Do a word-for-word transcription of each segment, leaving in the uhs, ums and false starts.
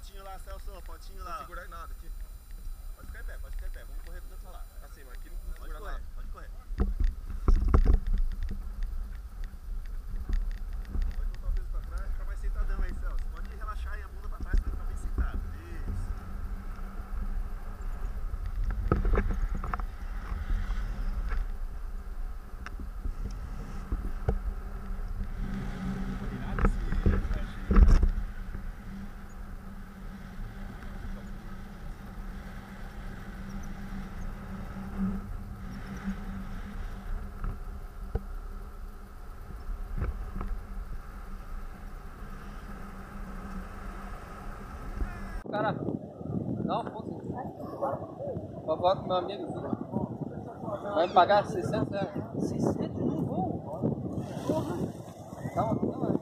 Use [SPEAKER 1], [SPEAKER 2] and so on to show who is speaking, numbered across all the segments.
[SPEAKER 1] Fotinho lá, Celso, fotinho lá.
[SPEAKER 2] Não segurar em nada aqui. Pode ficar em pé, pode ficar em pé. Vamos correr do outro lado. Assim, mas aqui não
[SPEAKER 1] Pode
[SPEAKER 2] segura
[SPEAKER 1] correr,
[SPEAKER 2] nada.
[SPEAKER 1] pode correr.
[SPEAKER 2] Pode botar o peso pra trás, fica mais sentadão aí, Celso.
[SPEAKER 1] Pode relaxar aí a bunda pra trás pra ficar bem sentado. Isso.
[SPEAKER 3] Cara, dá uma força. Vou falar com meu amigo aqui. Vai me pagar seiscentos reais.
[SPEAKER 4] seiscentos no voo? Porra!
[SPEAKER 3] Calma, calma.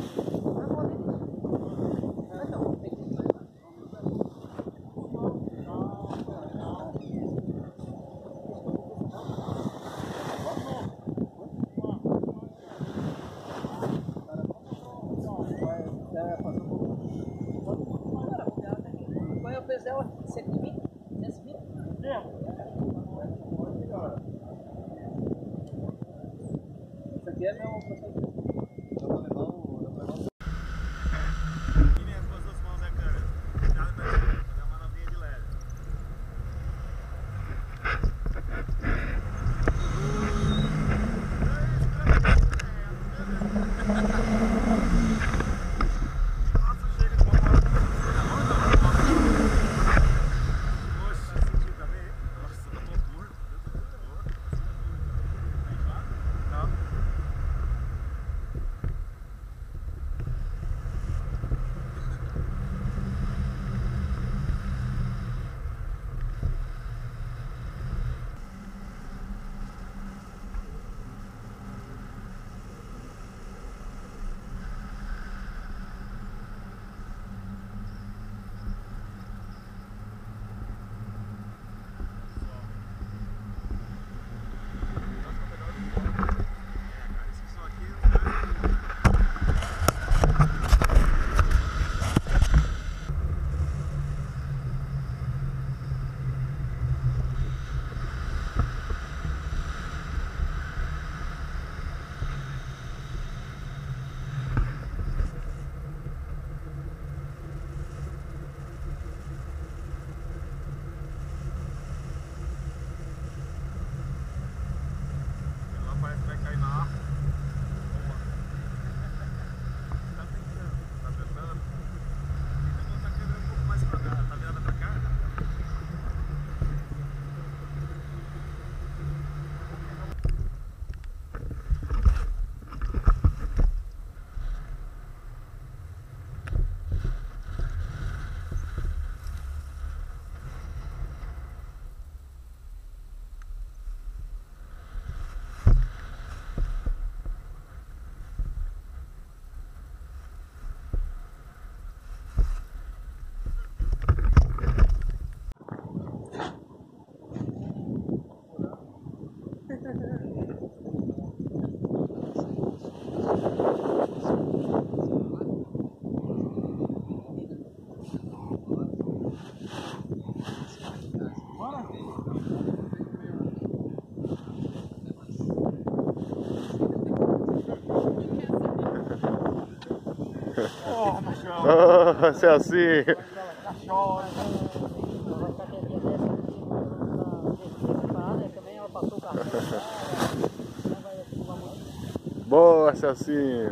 [SPEAKER 4] Qual é o peso dela? cento e vinte? duzentos e vinte?
[SPEAKER 3] Isso aqui é meu processo. Eu vou levar o. Eu vou levar o.
[SPEAKER 1] E minhas com as duas mãos, né, cara? Cuidado pra fazer uma manobrinha de leve. Nossa, chega de uma hora. Poxa, sentiu também? Nossa, tá bom curto. Não. Ela parece que vai cair na água. Tá tentando, tá tentando. Então tá quebrando um pouco mais pra cá, tá virada pra cá. Oh, machão!
[SPEAKER 2] Ah, Celcinho!
[SPEAKER 4] Também ela passou o cartão.
[SPEAKER 2] Boa, Celcinho!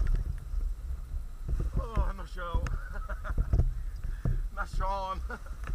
[SPEAKER 1] Oh, no chão! Na chão!